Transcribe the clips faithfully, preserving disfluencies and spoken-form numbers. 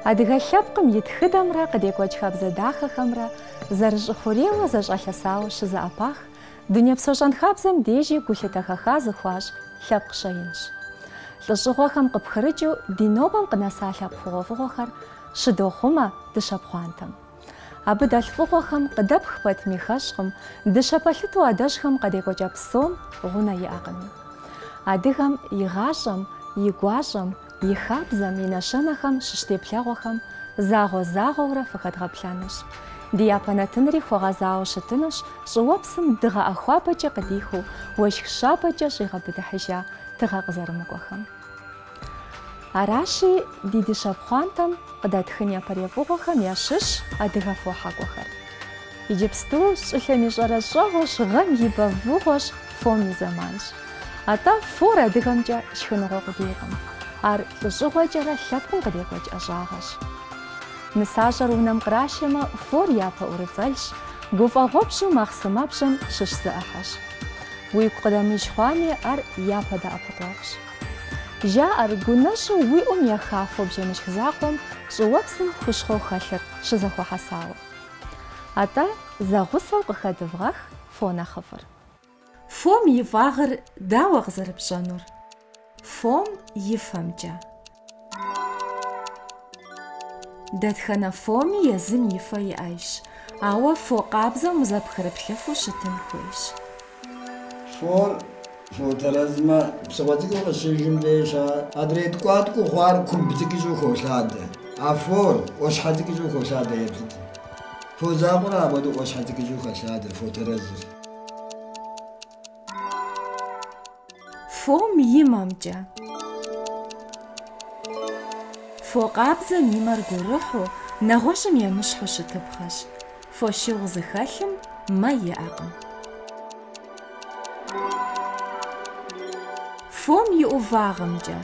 Адыгэ лъэпкъым ит хыдэмрэ къыдекӏуэкӏ хабзэ дахэхэмрэ зэрыщӏыхуреуэ зэщӏэлъэсауэ щызэӏэпах дунейпсо щӏэнхабзэм дежи гу лъытэхэха зыхуащӏ лъэпкъ щэинщ. Лӏыщӏыгъуэхэм къыпхырыкӏыу ди нобэм къынэса лъэпкъ хъугъуэфӏыгъуэхэр щыдохъумэ дыщэ пхъуантэм. Абы дэлъ фӏыгъуэхэм къыдэпх пэтми хэщкъым, дыщэ пэлъыту адэжхэм къыдекӏуэкӏа псом гъунэ иӏэкъыми. Адыгэм и гъащӏэм, и гуащӏэм, и хабзэм, и нэщэнэхэм щыщ теплъэгъуэхэм загъуэ-загъуэурэ фыхэдгъэплъэнущ. Ди япэ нэтынри хуэгъэзауэ щытынущ щӏыуэпсым дыгъэ ӏэхуабэкӏэ къыдихыу уэшх щабэкӏэ щӏигъэбыдыхьыжа тыгъэ къызэрымыкӏуэхэм. Аращи, ди дыщэ пхъуантэм къыдэтхын япэрей-фӏыгъуэхэм ящыщ адыгэ фо хьэкӏуэхэр. Иджыпсту щӏылъэм и щӏэрэ щӏэгъуэщ, гъэм и бэвыгъуэщ, фом и зэманщ. Атӏэ фор адыгэмкӏэ шхыныгъуэ къудейкъым. Ар лӏыщӏыгъуэкӏэрэ лъэпкъым къыдекӏуэкӏ ӏэщӏагъэщ. Нысащӏэр унэм кърашэмэ, фор япэ ӏурыцӏэлъщ, гуфӏэгъуэпщу махъсымэпщӏым щыщ зыӏыхьэщ. Уигу къыдэмыжь хъуами, ар япэ дэӏэпыкъуэгъущ. Жаӏэр гунэщӏу уи ӏум ехафэу бжэмышх закъуэм щӏыуэпсым хущхъуэу хэлъыр щызэхуэхьэсауэ. Атӏэ зэгъусэу къыхэдывгъэх фо нэхъыфӏыр. Фом и фӏагъыр дауэ къызэрыпщӏэнур? Фом и фэмкӏэ. Дэтхэнэ фоми езым и фэ иӏэжщ, ауэ фо къабзэм узэпхырыплъыфу щытын хуейщ. Фор фотэрэзмэ псыгъуэ цӏыкӏуу къыщыжым дещ адрей ткӏуаткӏуу хъуар кумб цӏыкӏущӏу холъадэ, а фор ӏуащхьэ цӏыкӏущӏу холъадэ еплъыт. Фо закъуэрэ апхуэдэу ӏуащхьэ цӏыкӏущӏу хэлъадэр фотэрэзыр. Фом имэмкӏэ. Фо къабзэм имэр гурыхьу, нэгъуэщӏым емыщхьу щытыпхъэщ. Фощыгъу зыхэлъым мэ иӏэкъым. Фом и ӏувагъымкӏэ.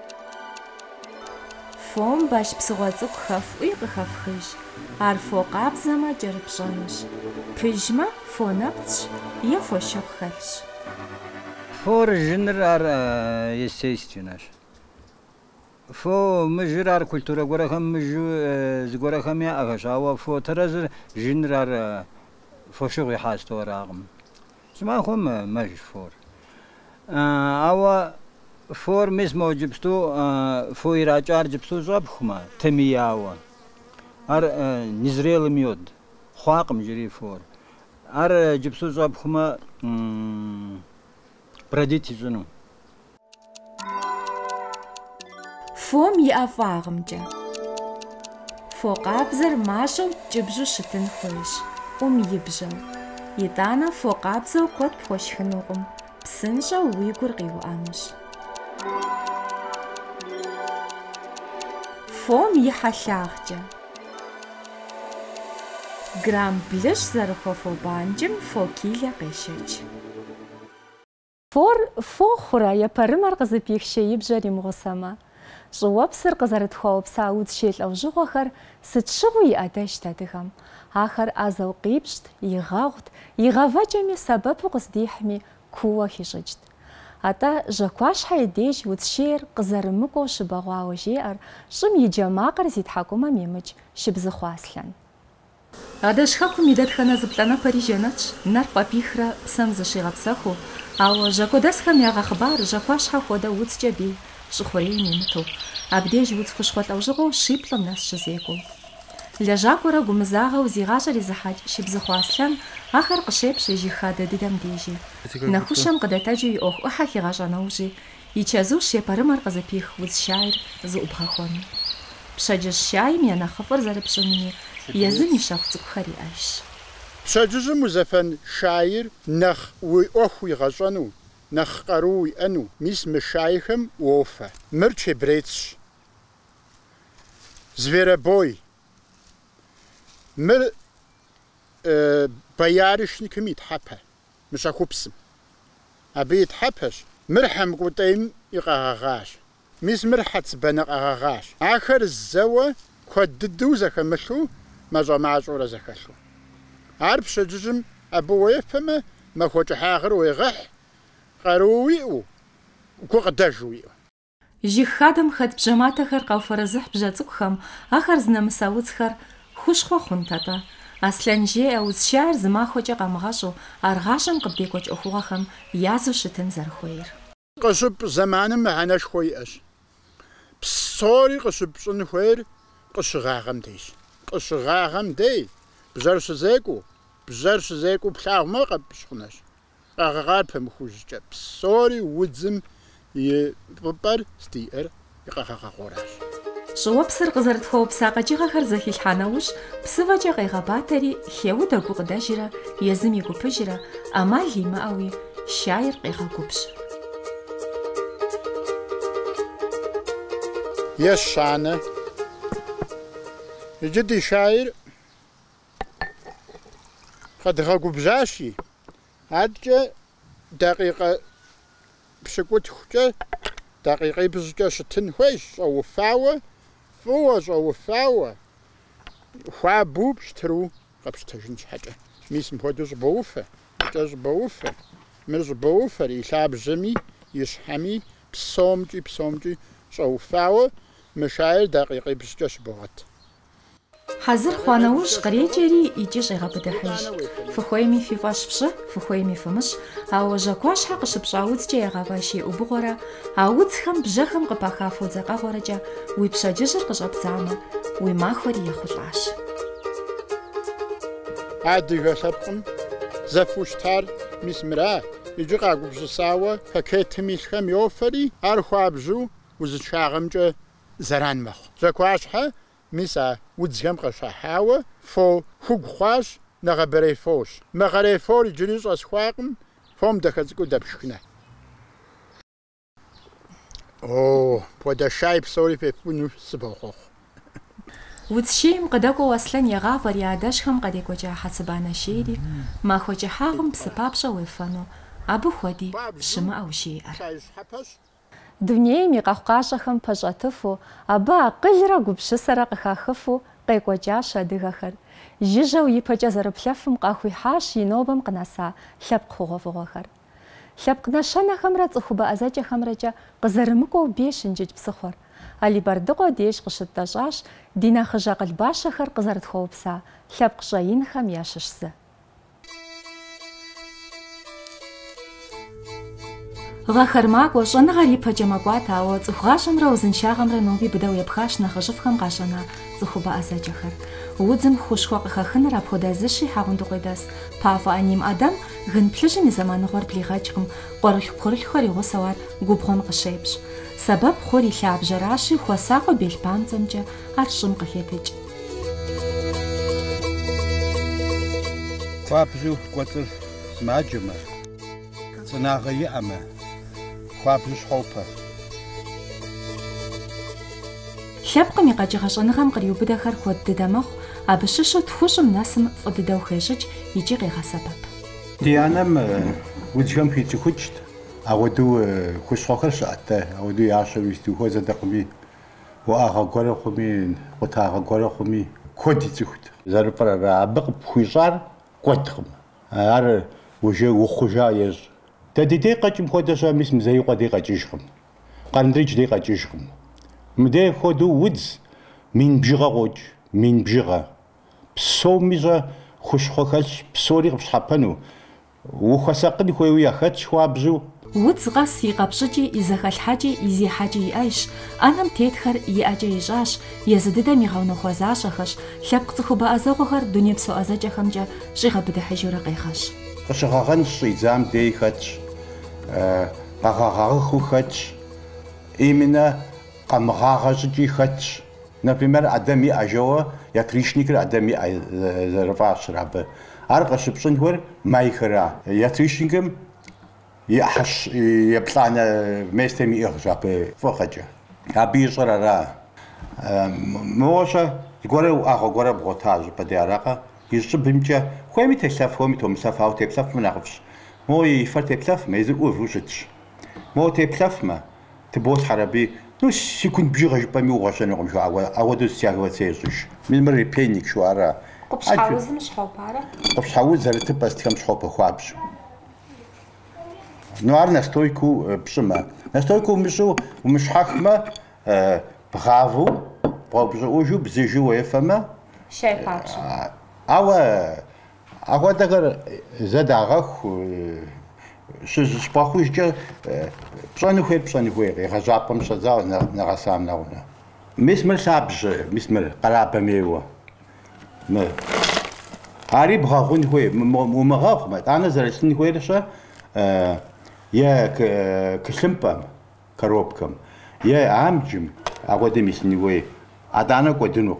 Фом баш псыгъуэ цӏыкӏу хэфӏуи къыхэфхыж. Ар фо къабзэмэ кӏэрыпщӏэнущ. Пыжмэ фо нэпцщ е фощыгъу хэлъщ. Фор жыныр ар естественнэщ. Фо мыжыр ар культурэ гуэрэхэм мыжу зыгуэрэхэм яӏэхэщ, ауэ фотэрэзыр жыныр ар фощыгъу ихьасту аракъым. Щӏымахуэм мэж фор. Ауэ фор мис мо иджыпсту фо ирачӏар иджыпсту щӏэпхмэ, тэмияуэ. Ар незрелым йод. Хъуакъым жыри фор. Ар иджыпсту щӏэпхмэ, брэдит ищӏыну. Фом и ӏэфӏагъымкӏэ. Фо къабзэр мащӏэу кӏыбжьу щытын хуейщ, ӏум ибжьэу. ИтӀанэ фо къабзэу куэд пхуэшхынукъым, псынщӏэу уи гур къиуӏэнущ. Фом и хьэлъагъкӏэ. Грамм блыщ зэрыхуэфо банджым фо килэ къещэч. Фор фо хъурэ епэрымэр къызыпих шеибжьэр имыгъусэмэ. Щӏыуэпсыр къызэрытхуэупса удз щелӏэужьыгъуэхэр сыт щыгъуи иӏэдэжт адыгэм. Ахэр ӏэзэу къипщӏт, игъэгъут, игъэвэкӏэми сэбэпу къыздихьми куууэ хищӏыкӏт. Атӏэ жьэкуащхьэ и деж удз шейр къызэрымыкӏуэу щыбэгъуауэ жеӏэр, щӏым и джэ макъыр зи тхьэкӏумэм емыкӏ щыбзыхъуаслъэн. Адэжхэкум и дэтхэнэ зыплӏэнэпэри жэнэтщ, нэр пӏапихрэ псэм зыщигъэпсэхуу, ауэ жьэкӏуэдэсхэм ягъэ хъыбар жьэкуащхьэ хуэдэ удзкӏэ бей, щӏыхъурейм имыту, абдеж удз хущхъуэ лӏэужьыгъуэу щиплӏым нэс щызекӏуэу. Лэжьакӏуэрэ гумызагъэу зи гъащӏэр изыхьэкӏ щыбзыхъуаслъэн ахэр къыщепщ и жыг хадэ дыдэм дежи. Нэхущэм къыдэтэджу и ӏуэху ӏыхьэ хигъэщӏэныужи, и чэзуущ епэрымэр къызыпих удз шаир зыӏубгъэхуэну. Пщэдджыжь шаим я нэхъыфӏыр зэрыпщӏынми, езым и щэху цӏыкӏухэр иӏэжщ. Пщэдджыжьым узэфэн шаир нэхъ уи ӏуэху игъэщӏэну, нэхъ къару уиӏэну, мис мы шаихэм уофэ. Мыр чебрецщ, зверобой. Мыр боярышникым и тхьэпэ, мыщэхупсым. Абы и тхьэпэщ. Мыр хьэмкӏутӏейм и къэгъэгъащ. Мис мыр хьэцыбанэ къэгъэгъащ. Ахэр зэуэ куэд дыдэу зэхэмылъу, мащӏэ-мащӏэурэ зэхэлъу. Ар пщэдджыжьым абы уефэмэ, махуэ кӏыхьагъыр уегъэхь, къару уиӏэу, гу къыдэж уиӏэу. Жих хадам хэт бжаматахэр къауфэрэзыхь бжэ цӏыкӏухэм ахэр зынэмысауцхэр хущхъуэ хъунтэкъэ. Аслъэн жеӏэ узщар зы махуэкӏэ къэмыгъэщӏу аргъащӏэм къыбдекӏуэкӏ ӏуэхугъуэхэм язу щытын зэрыхуейр. Къыщып зэманым мыхьэнэшхуэ иӏэщ. Псори къыщыпщӏын хуейр къыщыгъагъэм дейщ. Къыщыгъагъэм дей бжэр щызекӏуэу, бжэр щызекӏуэу плъагъумэ къэпщхъунэщ. Къэгъэгъар пэмыхужкӏэ псори удзым и фӏыпӏэр стиӏэр и къэгъэгъэгъуэращ. ЩӀыуэпсыр къызэрытхуэупса къэкӏыгъэхэр зэхилъхьа нэужь псывэкӏэ къегъэбатэри хеуэ дэгу къыдэжрэ, езым игупыжрэ, ӏэмал имыӏэуи шаир къегъэгубжь. Ес щанэ. Иджы ди шаир къэдгъэгубжьащи, адэкӏэ дакъикъэ пщыкӏутхукӏэ, дакъикъибжькӏэ щытын хуейщ, щӏэуфауэ, фӏыуэ щӏэуфауэ, хуабэу пщтыру къэпщтэжын щхьэкӏэ. Мис мыпхуэдэу щӏыбоуфэ, икӏэ щӏыбоуфэ. Мыр щӏыбоуфэр и лъабжьэми, и щхьэми, псомкӏи псомкӏи щӏэуфауэ, мы шаир дакъикъибжькӏэ щыбогъэт. Хьэзыр хъуа нэужь кърекӏэри икӏи щӏегъэбыдыхьыж. Фыхуейми фи фӏэщ фщӏы, фыхуейми фымыщ, ауэ жьакӏуащхьэ къыщыпщӏа удзкӏэ егъэвэж и ӏубыгъуэрэ, а удзхэм бжьэхэм къыпэха фодзэкъэгъуэрэкӏэ уи пщэдджыжьыр къыщӏэбдзамэ, уи махуэри ехъулӏащ. Адыгэ лъэпкъым зэфущтар мис мыра, иджы къагупжьысауэ пакетым илъхэм йофэри, ар хуабжьу узыншагъэмкӏэ зэран мэхъу. Жьакӏуащхьэ мис а удзхэм къыщахьауэ фо хугу хъуащ, нэгъабэрей фощ. Мэгъэрей фор иджыри щӏэсхуакъым, фом дэхэцӏыкӏуу дэпшхынэ. О, пхуэдэ шай псори фефыну сыбохъуэхъу. Удз шейм къыдэкӏуэу Аслъэн егъафӏэр и адэжхэм къыдекӏуэкӏа хьэцыбанэ шейри, махуэ кӏыхьагъым псы папщӏэ уефэну, абы хуэди щымыӏэу жиӏэр. Дунейм и къэхъукъащӏэхэм пэщӏэтыфу, абы акъылрэ гупщысэрэ къыхахыфу къекӏуэкӏащ адыгэхэр. Жыжьэу ипэкӏэ зэрыплъэфым къахуихьащ и нобэм къынэса лъэпкъ хъугъуэфӏыгъуэхэр. Лъэпкъ нэщэнэхэмрэ цӏыхубэ ӏэзэкӏэхэмрэкӏэ къызэрымыкӏуэу бейщ Инджыч псыхъуэр. Алибардыкъуэ деж къыщыттӏэщӏащ ди нэхъыжь акъыл-бащэхэр къызэрытхуэупса лъэпкъ щӏэинхэм ящыщ зы. Гъэхэр макӏуэ, щӏэныгъэр ипэкӏэ мэкӏуат, ауэ цӏыхугъащӏэмрэ узыншагъэмрэ ноби быдэу епхащ нэхъыжьыфӏхэм къащӏэна цӏыхубэ ӏэзэкӏэхэр. Удзым хущхъуэ къыхэхыныр апхуэдэ зыщи хьэгъунду къедас. Пафӏэ ӏэним ӏэдэм гын плъыжьым и зэманыгъуэр плигъэкӏкъым, къуэрылъ-пхъурылъхэр игъусэу ар губгъуэм къыщепщ. Сэбэп хъур и лъабжьэращи, хуэсакъуэ белпамцӏэмкӏэ ар щӏым къыхетыкӏ. Хуабжьу кӏуэцӏыр сымаджэмэ, цӏынагъэ иӏэмэ, хуабжьу щхьопэ. Лъэпкъым и къэкӏыгъэ щӏэныгъэм къриубыдэхэр куэд дыдэ мэхъу, абы щыщу тхущӏым нэсым фӏы дыдэу хещӏыкӏ икӏи къегъэсэбэп. Ди анэм удзхэм хицӏыхукӏт, ауэдэу хущхъуэхэр щыӏэтэ, ауэдэу ящэу исту хуэзэдэкъыми, уӏэгъэ гуэрэ хъуми, къутагъэ гуэрэ хъуми, куэд ицӏыхут. Зэрыфӏэр ара, абы къыпхуищӏар кӏуэдкъым. Ар уже ухъужа ещӏ. Дэ ди дей къэкӏым хуэдэ щыӏэ, мис мызеи къуэдей къэкӏыжкъым. Къарндриджь дей къэкӏыжкъым. Мыдей хуэдэу удз мин бжыгъэ къокӏ, мин бжыгъэ. Псоми щӏэ хущхъуэ хэлъщ, псори къыпщхьэпэну. Ухуэсакъын хуейуи яхэтщ хуабжьу. Удз къэс и къэпщӏыкӏи, и зэхэлъхьэкӏи, и зехьэкӏи иӏэжщ. Ӏэнэм тетхэр иӏэкӏэ ищӏащ, езы дыдэм игъэунэхъуэ защӏэхэщ. Лъэпкъ цӏыхубэ ӏэзэгъуэхэр дунейпсо ӏэзэкӏэхэмкӏэ щӏигъэбыдыхьыжурэ къехъэщ. Къыщыгъэгъэнщ, щӏидзам дей хэтщ, къэгъэгъэгъыхыу хэтщ, именно къэмыгъагъэ щӏыкӏи хэтщ. Например, адэм иӏэжэуэ, ятрищникыр адэм иӏэ зэрыфӏащэр абы. Ар къыщыпщӏын хуейр майхэра. Ятрищникым и хьэщ еплӏанэ местем иӏыгъщ абы фӏыгъэкӏэ. Абы ищӏэр ара. Мыуэ щэ зыгуэрэ уӏэгъэ гуэрэ бгъуэта щӏыпӏэ ди аракъэ. И щӏыбымкӏэ хуейми телъэф, хуейми томыслъэф, ауэ теплъэфмэ нэхъыфӏщ. Моуэ и фэр теплъэфмэ, езыр ӏуву щытщ. Моуэ теплъэфмэ, тыболъхьэр аби, ну секунд бжыгъэ жыпӏэми угъуэщӏэнукъым жыӏауэ, ауэдэу стягиваться ещӏыж. Мыр и пейник щыуэ ара. Къупщхьэузым щхьэупарэ? Къупщхьэуз зэрытыпӏэ стхэм щхьопэ хуабжьу. نوار настойку пшма. Настойку мышу умышхахма браву, бобжужу бзежу ефама. Шефач. Ава ава дагар задагах шпахушка пшанухер пшанухер гажапам шаза нагасам науна. Мисмер сабж мисмер qarabamева. ме ари бгахун хуе мумагах ма ана зарсин хуеша я кшлемпам коробкам я амджим агодемис нигой адана кодину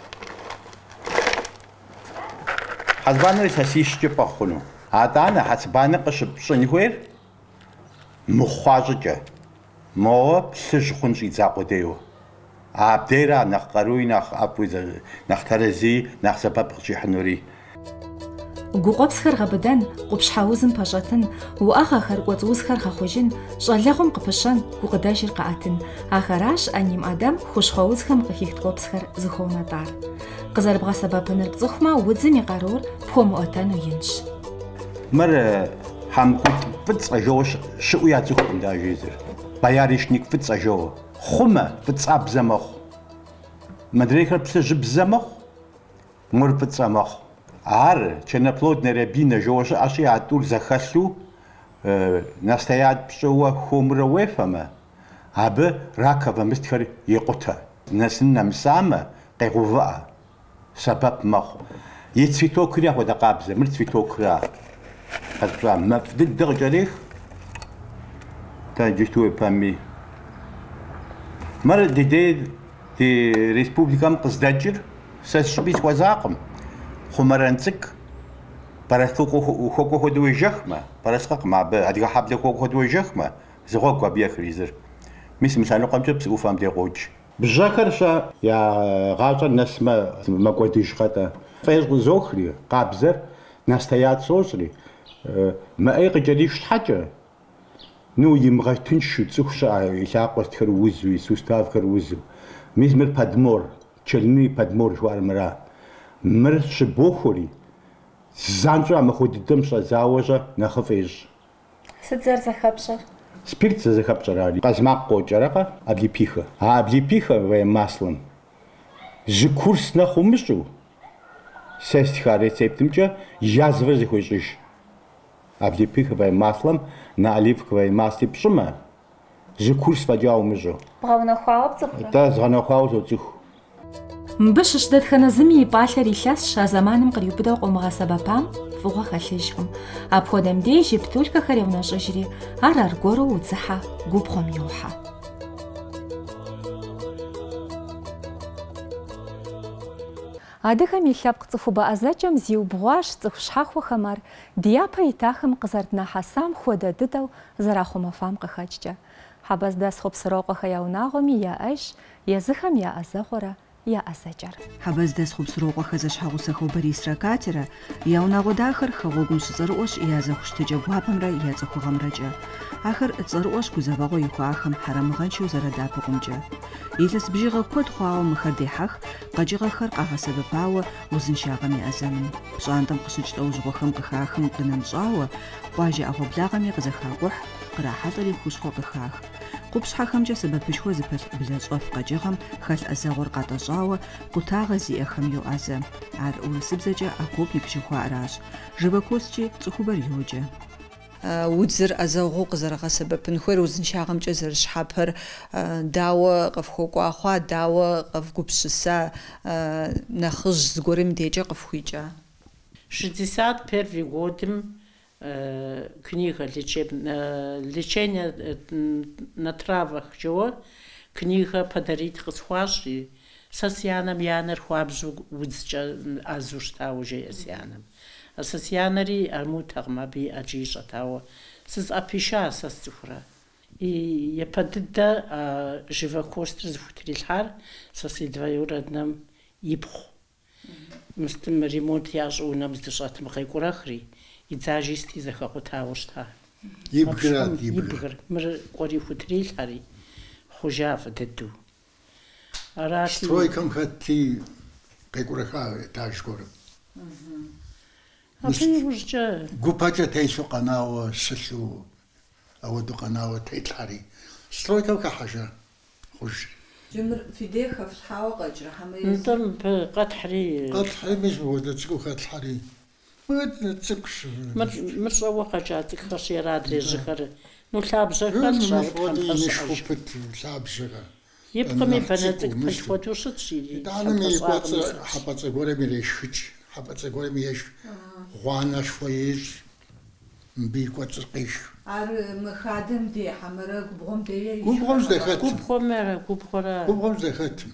хазбанер сасишче пахуну адана хазбана кшып шинхуер мухажжа мо сжхун жизакодею абдера нах каруй нах апуза нах тарази нах сапапчи хнури гугъопсхэр гъэбыдэн, къупщхьэузым пэщӏэтын, уӏэгъэхэр, кӏуэцӏузхэр хэхъужын, щӏалэгъуэм къыпыщэн, гукъыдэжыр къаӏэтын. Ахэращ ӏэним ӏэдэм хущхъуэузхэм къыхих ткӏуэпсхэр зыхуэунэтӏар. Къызэрыбгъэсэбэпыныр пцӏыхумэ, удзым и къарур пхуэмыӏуэтэну инщ. Мыр хьэмкут фӏыцӏэ жоуэ щыӏэу я цӏыхукъым дажезыр. Бояришник фӏыцӏэ жоуэ. Хъумэ фӏыцӏабзэ мэхъу. Мыдрейхэр плъыжьыбзэ мэхъу, мыр фӏыцӏэ мэхъу. Ар ченоплодная рябина жоуэ щыӏэщи а тӏур зэхэлъу настоят пщӏыуэ хуэмурэ уефэмэ, абы раковэ мыстхэр екъутэ. Нэсын нэмысамэ къегъэувыӏэ, сэбэп мэхъу. И цветокри ахуэдэ къабзэ, мыр цветокра. Къэзпщӏа мэфӏ дыдэ къыкӏэрех, тэ иджыпсту уепэми. Мыр ди дей ди республикэм къыздэкӏыр сэ сщӏыпӏи схуэзакъым. Хъумэрэн цӏыкӏ парасху хуэкӏуэ хуэдэу ежэхмэ, парасхъэкъым абы адыгэ хьэблэ хуэкӏуэ хуэдэу ежэхмэ, зыгъуэгу абы ехризыр. Мис мы лъэныкъуэмкӏэ псы ӏуфэм декъуокӏ. Бжьэхэр щэ я гъащӏэр нэсмэ мэкӏуэдыж къэтӏэ. Фӏещ къызохри, къабзэр настоят сощӏри. Мыӏей къыкӏэрих щхьэкӏэ, ну имыгъэтыншу цӏыху щыӏэ и лъакъуэстхэр узу, и суставхэр узу. Мис мыр подмор, челны подмор жыхуаӏэр мыра. Мыр щыбохури, занщӏэу амыхуэ дыдэм щӏэзауэщӏэ нэхъыфӏ ещӏ. Сыт зэр зэхэпщӏэр? Спирт зэзэхэпщӏэрали. Къазмакъ къокӏэрэ облепихэ. А облепихэ маслом жьы курс нэхъ умыщӏу сэ стха рецептымкӏэ язвэр зыхуещӏыж. Облепиховое маслом на оливковое масле пщӏымэ, жьы курс фӏэкӏа умыщӏу. Бгъэунэхуауэ пцӏыхурэ? Тэ згъэнэхуауэ соцӏыху. Мыбы щыщ дэтхэнэ зыми и пӏалъэр илъэсщ, а зэманым къриубыдэу къыумыгъэсэбэпам фӏыгъуэ хэлъыжкъым. Апхуэдэм деж и птулкэхэр еунэщӏыжри, ар аргуэру удзыхьэ, губгъуэм йохьэ. Адыгэм и лъэпкъ цӏыхубэ ӏэзэкӏэм зиубгъуащ цӏыху щхьэхуэхэмэр ди япэ итахэм къызэрыднэхьэсам хуэдэ дыдэу зэрахъумэфам къыхэкӏкӏэ. Хьэбэздэс хъупсырокъуэхэ я унагъуэми яӏэщ езыхэм яӏэзэгъуэрэ яӏэзэкӏэр. Хьэбэздэс хъупсырокъуэхэ зэщхьэгъусэхэу Борисрэ Катэрэ я унагъуэ дахэр хэгъуэгум щыцӏэрыӏуэщ я зэхущтыкӏэ гуапэмрэ я цӏыхугъэмрэкӏэ. Ахэр цӏэрыӏуэщ гузэвэгъуэ ихуахэм хьэрэмыгъэншэу зэрыдапыкъумкӏэ. Илъэс бжыгъэ куэд хъуауэ мыхэр дехьэх, къэкӏыгъэхэр къагъэсэбэпауэ узыншагъэм и ӏэзэным. Пщӏантӏэм къыщыкӏ лӏэужьыгъуэхэм къыхахым къынэмыщӏауэ, къуажэ ӏэгъуэблагъэми къызэхакӏухь, кърахьэлӏэри хущхъуэ къыхах. Къупщхьэхэмкӏэ сэбэпышхуэ зыпэлъ блэщӏэф къэкӏыгъэм хэлъ ӏэзэгъуэр къатӏэщӏауэ къутагъэ зиӏэхэм йоӏэзэ. Ар урысыбзэкӏэ окопник жыхуаӏэращ. Живопосчи цӏыхубэр йоджэ. Удзыр ӏэзэгъуу къызэрыгъэсэбэпын хуейр узыншагъэмкӏэ зэрыщхьэпэр дауэ къыфхуэкӏуа хъуа, дауэ къыфгупщыса, нэхъыжь зыгуэрым декӏэ къыфхуикӏа. шестьдесят первым годом книга «Лечение на травах» книга подарить къысхуащӏри, сэ си анэм и анэр хуабжьу удзкӏэ ӏэзу щытауэ жеӏэ си анэм. Сэ си анэри армутэкъым, абы и ӏэкӏи ищӏэтауэ сызыӏэпиша сэ сцӏыхурэ. Япэ дыдэ живокостыр зыхутрилъхьар сэ си двоюродным ипхъу. Мыстым ремонт ящӏу унэм здыщӏэтым къекӏурэхри, и дзажи сти зэхэкъутауэ щыта. Ибгырат, ибгыр. Мыр кӏуэри хутрилъхьэри хъужа фӏы дыдэу. Арати стройкэм хэти къекӏурэха этаж гуэрым. Абы иужькӏэ Гупэкӏэ телъу къэнауэ щылъу أودو قناة تيتلاري سترويكا وكحاجة خوش جمر في ديخة في الحاوة قجرة حمايز نضم بقطحري قطحري مش بودا تسكو قطحري ما تسكش مش أوقع جاتك خسيرات رزقر نلعب زكاة نشوفت نلعب زكاة يبقى مي بناتك بالفوتو ستسيدي أنا مي قط حبت أقول مي ليش حبت أقول مي إيش وانا شويش مبي قط قيش عار مخادم دي حمرة قبهم دي قبهم زدخت قبهم قبهم قبهم زدخت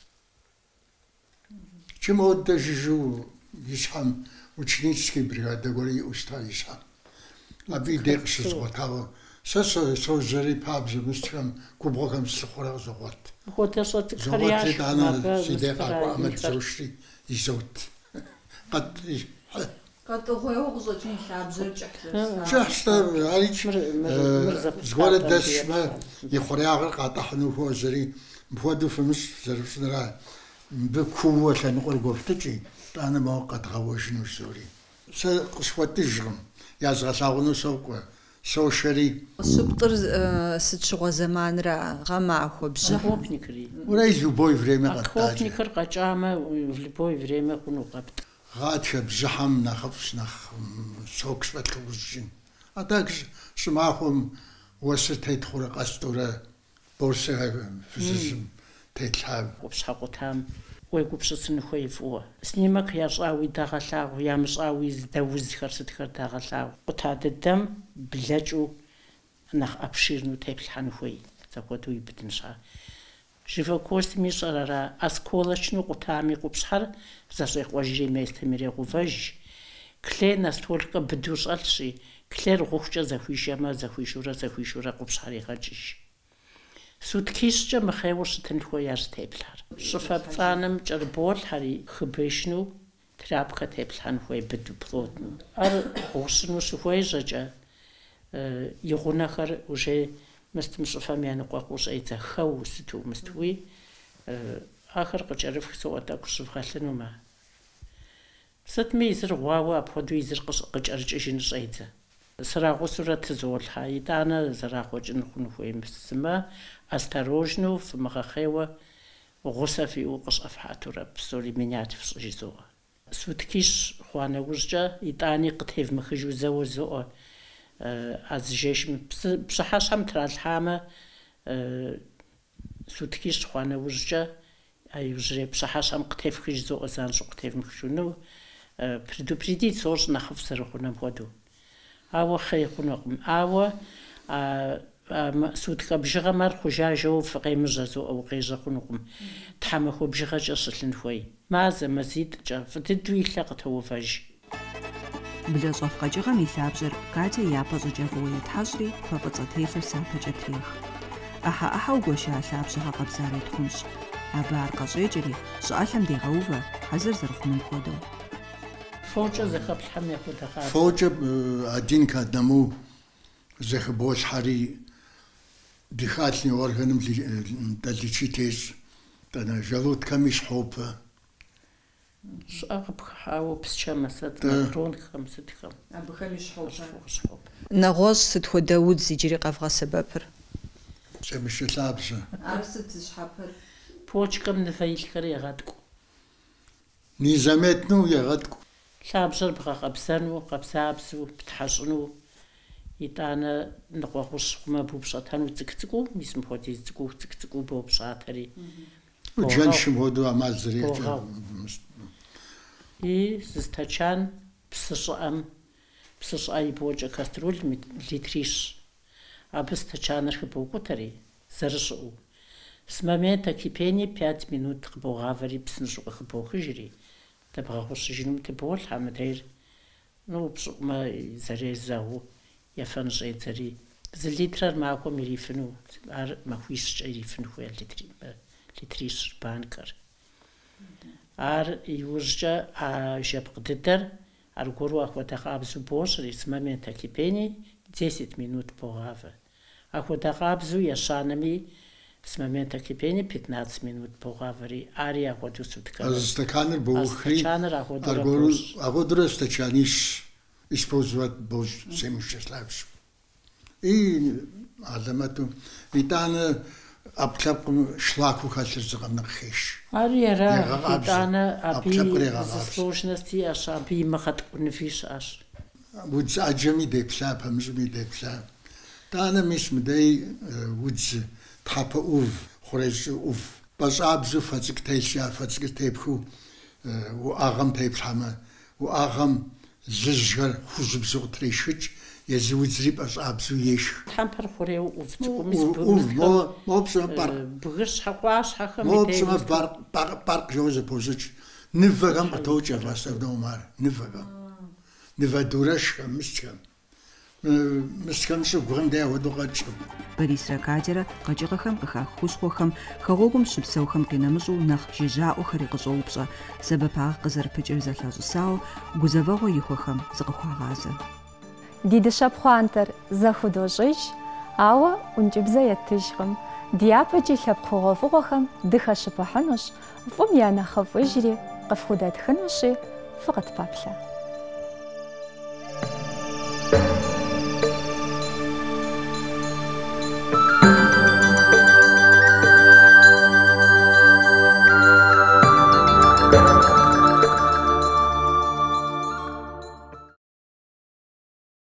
كم هو جوجو يشحم وتشنيتسكي بريادة قولي أستاذ يشحم أبي ديق شزغوتاو ساسو سوزري بابز مسترم قبهم سلخورا زغوت خود صوت زغوت أنا سيديق أقوى عمل زوجتي يزوت قد قد خويا وغزوتين شعب زرجح شحست عليك زغوت داش ما يخوري عقل قاطح نوفو زري بودو فمس زرف نرا بقوة نقول قفتي أنا ما قد غوش نسوري سقسوت الجرم يازغ ساغنو سوق سو شري سبطر ست شغو زمان را غما خبز خوبني كري ولا يجو بوي فريمه قد خوبني كر قجامه في بوي فريمه كنو قبط غاد بزحم نخفش نخ سوكس بتوزين اتاك سماهم وسط تدخل قستوره بورسه فيزم تتلعب وبشحقو تام ويقوبشسن خويفو سنيمك ياشاوي داغلاو يا مشاوي زدوز خرست خر داغلاو قطاد الدم بلاجو نخ ابشيرنو تبلحن خوي تاكوتو يبدنشا جيفا كورس ميشارا اسكولاشنو قطامي قوبشحر زاشيق واجي ميستمري غوفاج كلينا ستولك بدوش الشي كلير غوخجا زخويشما زخويشورا زخويشورا قوبشحري خاجيش سودكيشجا مخيوش تنخويار تيبلار شفاب تانم جربول هاري خبيشنو ترابكا تيبلان خوي بدو بلوتنو ار غوشنو شخوي جاجا يغونا خر وجي مستم شفام يعني قوش ايتا خو ستو مستوي آخر قجرف سواتا كشف خالنو ما ست ميزر غواوا بودو يزر قجرج اجنش ايتا سراغو سورة تزول هاي دانا زراغو جنخون خوي مسما استروجنو في مخاخيوة وغوصة في وقش أفحاتو رب سولي منيات في صجيزوه سودكيش خوانا وججا يداني قتهيف مخجو زو زوه از جيش بصحاش هم ترى الحامة سودكيش خوانا وججا أي وجري بصحاش هم قتهيف خج زوه زانشو قتهيف مخجونو بردو بردي صوش نخف سرخونا بودو أو خيخونقم أو سودك بجغا مر خجاجو في قيم جازو أو قيجا خونقم تحمخو بجغا جاسلن خوي مازا مزيد جا فتدوي لقت هو فاج بلا صفقة جغا ميثابجر كاتا يابزو جافوية حجري فبطا تيفر سابا جاتريخ أحا أحا وقوشا ثابجها قبزاري تخنش أبار قصيجري سؤالهم دي غوفا حزر زرخ من خودو فوجا زخب الحمي خودها خاص فوجا عدين كادمو زخ بوش حري دخاتني ورغنم دلتشي تيز تانا جلوت كميش حوبة شو أغب حاو بسشامة سات مطرون خمسة خم أبو خميش حوبة حوب نغوص ستخو داود زيجري قفغا سبابر سمش لابسة أرست شحابر بوش كم نفايل كري يغادكو نيزامتنو يغادكو لابجر بغا قبسانو قبسابسو بتحشنو يتانا نقوخوش ما بوبشاتانو تكتكو ميسم بودي تكو تكتكو بوبشاتري وجنشم هودو عمال زريع и застачан псышам псышай божа каструль литриш а быстачанер хбогутари заршу с момента кипения пять минут хбогавари пснышу хбогыжри да брахуш жинум те бол хамдер ну псума зарезау я фанжей зари з литрар мако мирифну ар махвиш рифну хвел литри литриш банкар ар южа а жепкдер ар гору ахватахабзу бошри с момента кипения десять минут погава ахватахабзу яшанами с момента кипения пятнадцать минут погавари ария ходу сутка а стаканер бухри ар гору а гору стаканиш использовать бож семущеславш И علامته إيتانا أبلغ شلاكو خالص زغم نخيش. أريرا إيتانا أبي زسلوجنستي أش أبي ما خد كن فيش أش. ودز أجمي دبساب همزمي دبساب. تانا مش مدي ودز تحب أوف خرج أوف. بس أبزو فتك تيشيا فتك تيبخو وأغم تيبحما وأغم زجر خزب زغ تريشج. يزود زريب أس أبزو يش. تامبر خوريو وفتكم أوف ما ما بسمع بار. بغش حقواش حقم. ما بسمع بار بار بار جوز بوزج. نفهم أتوجه فاستف دومار نفهم. نفهم دورش كم مستكم. مستكم شو غندي ودوقتش. بريس ركاجرة قجقهم قخا خوشخوهم خغوغم شبسوهم قنامجو نخ ججاء خريق زوبجا سببا قزر بجر زلازو ساو غزاوغو يخوهم زغخوا غازة. ديد شابخوانتر زخودوجيش أو ونجبزا يتجغم ديابجي لبخوغو فوغوهم دخا شبحنوش فم يانا خفوجري قفخودات خنوشي فقط بابلا.